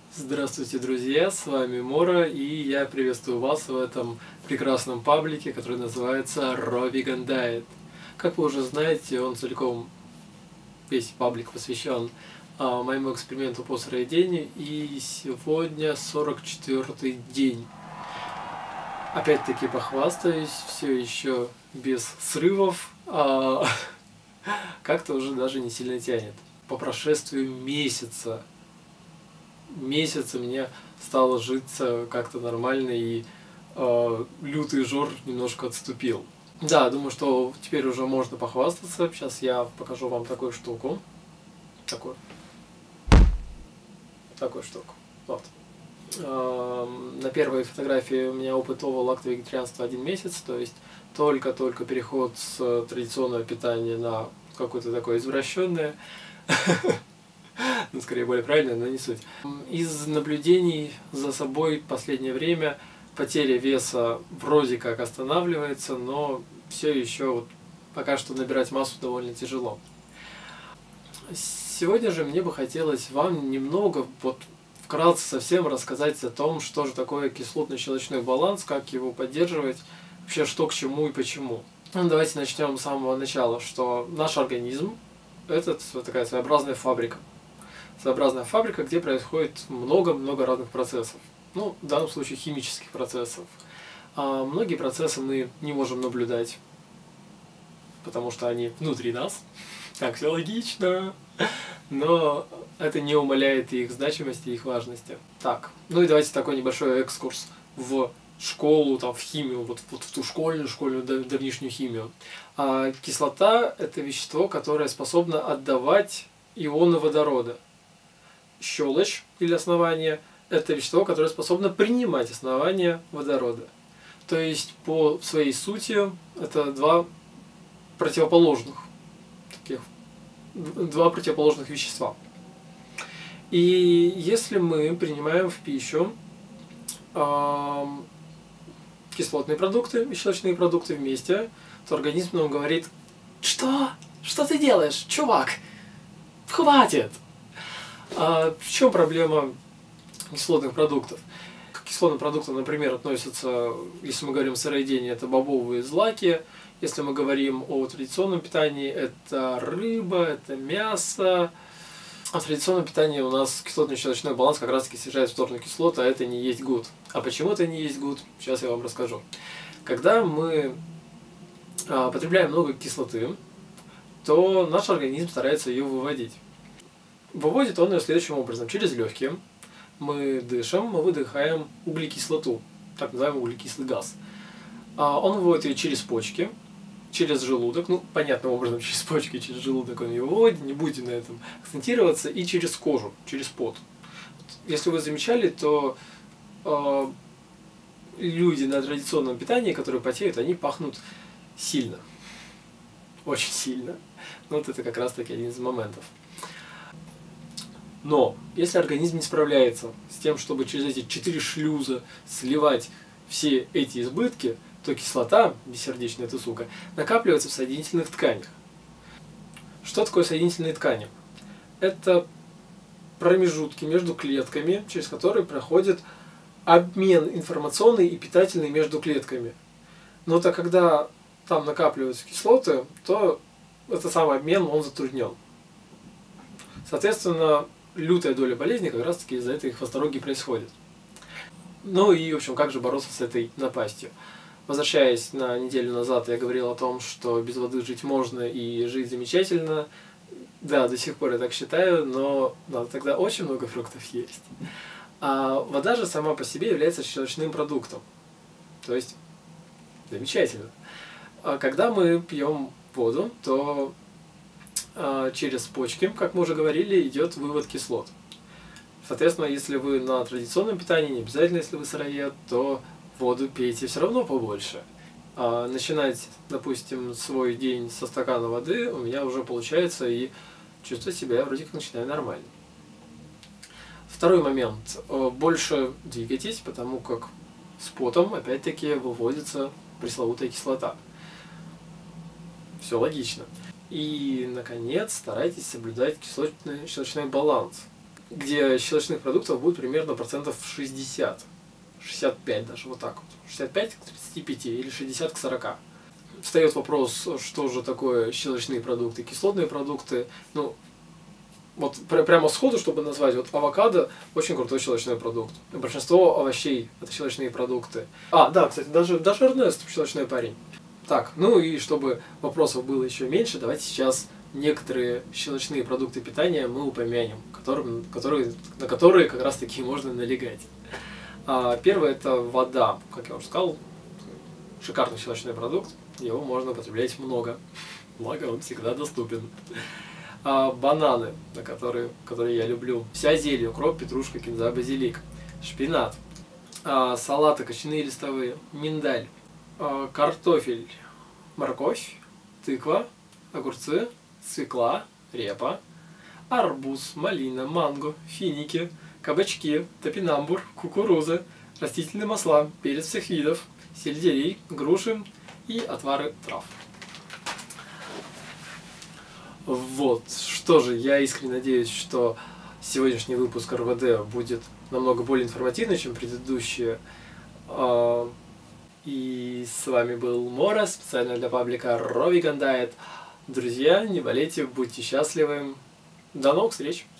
Здравствуйте, друзья, с вами Мора, и я приветствую вас в этом прекрасном паблике, который называется Raw Vegan Diet. Как вы уже знаете, он целиком, весь паблик посвящен моему эксперименту по сыроедению, и сегодня 44-й день. Опять-таки похвастаюсь, все еще без срывов, как-то уже даже не сильно тянет. По прошествию месяца мне стало житься как-то нормально, и лютый жор немножко отступил. Да, думаю, что теперь уже можно похвастаться. Сейчас я покажу вам такую штуку. Такую штуку. Вот. На первой фотографии у меня опыт лакто-вегетарианства 1 месяц, то есть только-только переход с традиционного питания на какое-то такое извращенное. Ну, скорее, более правильно, но не суть. Из наблюдений за собой в последнее время потеря веса вроде как останавливается, но все еще вот пока что набирать массу довольно тяжело. Сегодня же мне бы хотелось вам немного, вкратце совсем рассказать о том, что же такое кислотно-щелочной баланс, как его поддерживать, вообще что к чему и почему. Ну, давайте начнем с самого начала, что наш организм – это такая своеобразная фабрика. Своеобразная фабрика, где происходит много-много разных процессов. Ну, в данном случае химических процессов. Многие процессы мы не можем наблюдать, потому что они внутри нас. Так, все логично. Но это не умаляет их значимости и их важности. Так, ну и давайте такой небольшой экскурс в школу, там, в химию, вот в ту школьную давнишнюю химию. Кислота – это вещество, которое способно отдавать ионы водорода. Щелочь или основание – это вещество, которое способно принимать основание водорода. То есть по своей сути это два противоположных вещества. И если мы принимаем в пищу кислотные продукты и щелочные продукты вместе, то организм нам говорит: что? Что ты делаешь, чувак? Хватит! В чем проблема кислотных продуктов? К кислотным продуктам, например, относятся, если мы говорим о сыроедении, это бобовые злаки. Если мы говорим о традиционном питании, это рыба, это мясо. А в традиционном питании у нас кислотно-щелочной баланс как раз таки снижает в сторону кислот, а это не есть good. А почему это не есть good? Сейчас я вам расскажу. Когда мы потребляем много кислоты, то наш организм старается ее выводить. Выводит он ее следующим образом. Через легкие мы дышим, мы выдыхаем углекислоту, так называемый углекислый газ. Он выводит ее через почки, через желудок, ну, понятным образом, через почки, через желудок он ее выводит, не будете на этом акцентироваться, и через кожу, через пот. Если вы замечали, то люди на традиционном питании, которые потеют, они пахнут сильно. Очень сильно. Ну, вот это как раз таки один из моментов. Но если организм не справляется с тем, чтобы через эти 4 шлюза сливать все эти избытки, то кислота, бессердечная эта сука, накапливается в соединительных тканях. Что такое соединительные ткани? Это промежутки между клетками, через которые проходит обмен информационный и питательный между клетками. Но так когда там накапливаются кислоты, то этот самый обмен, он затруднен. Соответственно, лютая доля болезней как раз таки из-за этой хвостороги происходит. Ну и, в общем, как же бороться с этой напастью? Возвращаясь на неделю назад, я говорил о том, что без воды жить можно и жить замечательно. Да, до сих пор я так считаю, но надо тогда очень много фруктов есть. А вода же сама по себе является щелочным продуктом. То есть, замечательно. А когда мы пьем воду, то через почки, как мы уже говорили, идет вывод кислот. Соответственно, если вы на традиционном питании, не обязательно, если вы сыроед, то воду пейте все равно побольше. Начинать, допустим, свой день со стакана воды у меня уже получается, и чувствовать себя я вроде как начинаю нормально. Второй момент. Больше двигайтесь, потому как с потом, опять-таки, выводится пресловутая кислота. Все логично. И, наконец, старайтесь соблюдать кислотно-щелочной баланс. где щелочных продуктов будет примерно процентов 60. 65 даже, вот так вот. 65 к 35 или 60 к 40. Встает вопрос, что же такое щелочные продукты, кислотные продукты. Ну, вот прямо сходу, чтобы назвать, вот авокадо очень крутой щелочной продукт. Большинство овощей это щелочные продукты. Да, кстати, даже Эрнест щелочной парень. Так, ну и чтобы вопросов было еще меньше, давайте сейчас некоторые щелочные продукты питания мы упомянем, на которые как раз таки можно налегать. Первое это вода, как я уже сказал, шикарный щелочной продукт, его можно употреблять много, благо он всегда доступен. Бананы, которые я люблю, вся зелень, укроп, петрушка, кинза, базилик, шпинат, салаты кочаны листовые, миндаль, картофель, морковь, тыква, огурцы, свекла, репа, арбуз, малина, манго, финики, кабачки, топинамбур, кукуруза, растительные масла, перец всех видов, сельдерей, груши и отвары трав. Вот, что же, я искренне надеюсь, что сегодняшний выпуск РВД будет намного более информативный, чем предыдущие. И с вами был Мора, специально для паблика Raw Vegan Diet. Друзья, не болейте, будьте счастливы. До новых встреч!